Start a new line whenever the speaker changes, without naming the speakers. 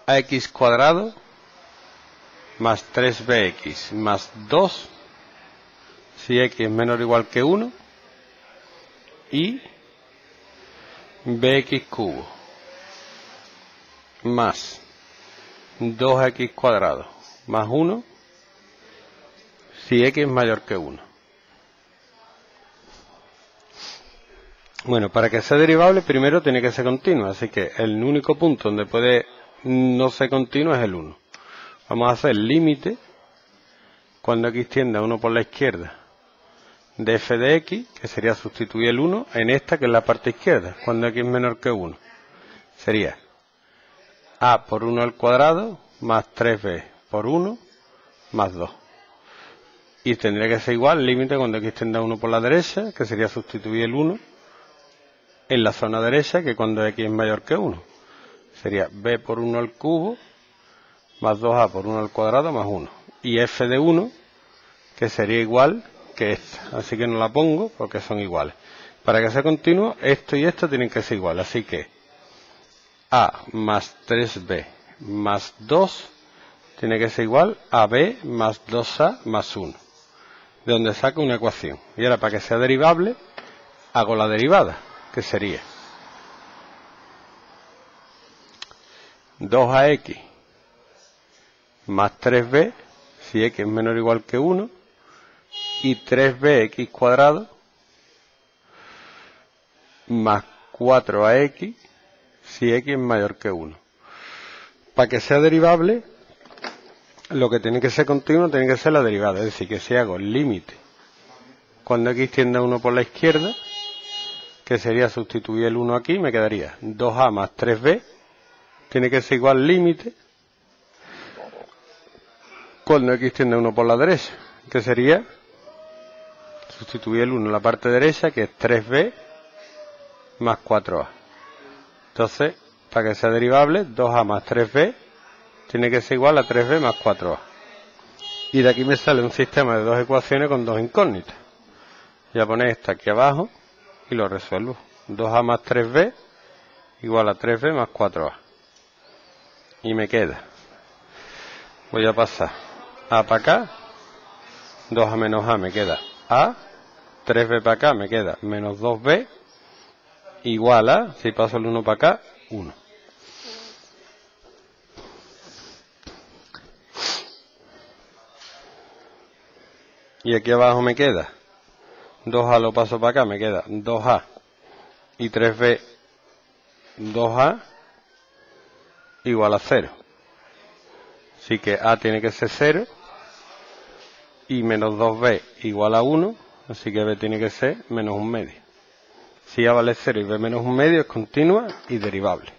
ax cuadrado más 3bx más 2 si x es menor o igual que 1 y bx cubo más 2x cuadrado más 1 si x es mayor que 1. Bueno, para que sea derivable primero tiene que ser continua, así que el único punto donde puede no ser continuo es el 1. Vamos a hacer límite cuando x tiende a 1 por la izquierda de f de x, que sería sustituir el 1 en esta que es la parte izquierda, cuando x es menor que 1. Sería a por 1 al cuadrado más 3b por 1 más 2. Y tendría que ser igual límite cuando x tiende a 1 por la derecha, que sería sustituir el 1 en la zona derecha, que cuando x es mayor que 1. Sería b por 1 al cubo más 2a por 1 al cuadrado más 1. Y f de 1, que sería igual que esta. Así que no la pongo porque son iguales. Para que sea continuo, esto y esto tienen que ser iguales. Así que a más 3b más 2 tiene que ser igual a b más 2a más 1. De donde saco una ecuación. Y ahora, para que sea derivable, hago la derivada, que sería 2ax más 3b, si x es menor o igual que 1, y 3bx cuadrado más 4ax, si x es mayor que 1. Para que sea derivable, lo que tiene que ser continuo tiene que ser la derivada. Es decir, que si hago el límite cuando x tiende a 1 por la izquierda, que sería sustituir el 1 aquí, me quedaría 2a más 3b, tiene que ser igual límite cuando x tiende a 1 por la derecha, que sería sustituir el 1 en la parte derecha, que es 3b más 4a. Entonces, para que sea derivable, 2a más 3b tiene que ser igual a 3b más 4a. Y de aquí me sale un sistema de dos ecuaciones con dos incógnitas. Voy a poner esta aquí abajo y lo resuelvo. 2a más 3b igual a 3b más 4a. Y me queda. Voy a pasar a para acá. 2a menos a me queda a. 3b para acá me queda menos 2b. Igual a, si paso el 1 para acá, 1. Y aquí abajo me queda 2a lo paso para acá, me queda 2a y 3b 2a igual a 0. Así que a tiene que ser 0 y menos 2b igual a 1, así que b tiene que ser menos 1 medio. Si a vale 0 y b menos 1 medio es continua y derivable.